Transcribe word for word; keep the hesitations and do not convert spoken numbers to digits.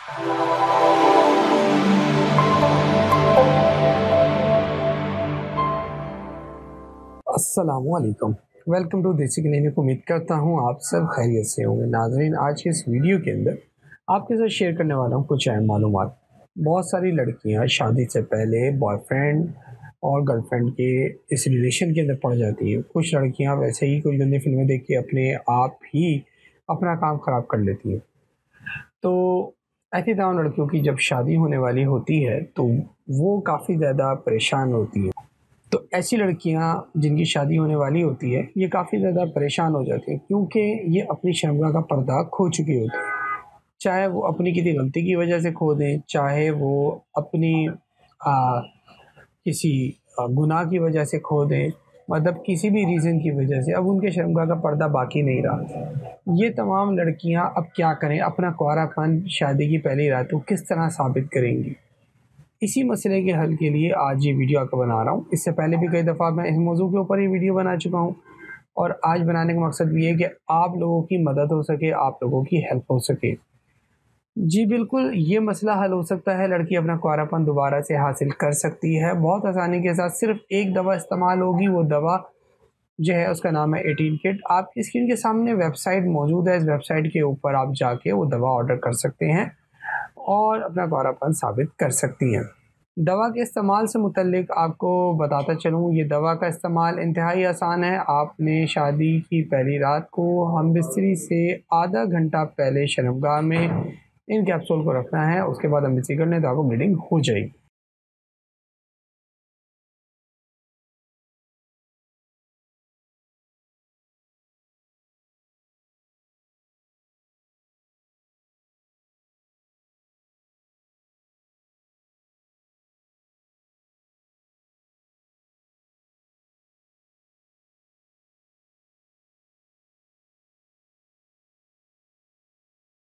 अस्सलामुअलैकुम, welcome to देसी clinic. उम्मीद करता हूँ आप सब खैरियत से होंगे। नाज़रीन, आज के इस वीडियो के अंदर आपके साथ शेयर करने वाला हूँ कुछ अहम मालूमात। बहुत सारी लड़कियाँ शादी से पहले बॉयफ्रेंड और गर्लफ्रेंड के इस रिलेशन के अंदर पड़ जाती हैं। कुछ लड़कियाँ वैसे ही कुछ गंदी फिल्में देख के अपने आप ही अपना काम ख़राब कर लेती हैं। तो ऐसी तमाम लड़कियों की जब शादी होने वाली होती है तो वो काफ़ी ज़्यादा परेशान होती हैं। तो ऐसी लड़कियां जिनकी शादी होने वाली होती है, ये काफ़ी ज़्यादा परेशान हो जाती हैं, क्योंकि ये अपनी शर्मगाह का पर्दा खो चुकी होती हैं। चाहे वो अपनी किसी गलती की वजह से खो दें, चाहे वो अपनी आ, किसी आ, गुनाह की वजह से खो दें, मतलब किसी भी रीज़न की वजह से अब उनके शर्मगाह का पर्दा बाकी नहीं रहा। ये तमाम लड़कियां अब क्या करें, अपना कुंवारापन शादी की पहली रात को किस तरह साबित करेंगी। इसी मसले के हल के लिए आज ये वीडियो आपको बना रहा हूँ। इससे पहले भी कई दफ़ा मैं इस मौजू के ऊपर ही वीडियो बना चुका हूँ और आज बनाने का मकसद ये है कि आप लोगों की मदद हो सके, आप लोगों की हेल्प हो सके। जी बिल्कुल, ये मसला हल हो सकता है। लड़की अपना कुंवारापन दोबारा से हासिल कर सकती है बहुत आसानी के साथ। सिर्फ एक दवा इस्तेमाल होगी, वो दवा जो है उसका नाम है एटीन किट। आपकी स्क्रीन के सामने वेबसाइट मौजूद है, इस वेबसाइट के ऊपर आप जाके वो दवा ऑर्डर कर सकते हैं और अपना कुंवारापन साबित कर सकती हैं। दवा के इस्तेमाल से मुतल्लिक आपको बताता चलूँ, ये दवा का इस्तेमाल इंतहाई आसान है। आपने शादी की पहली रात को हम बिस्तरी से आधा घंटा पहले शर्मगाह में इन कैप्सूल को रखना है। उसके बाद हम बिस्तर करने तो आपको ब्लीडिंग हो जाएगी।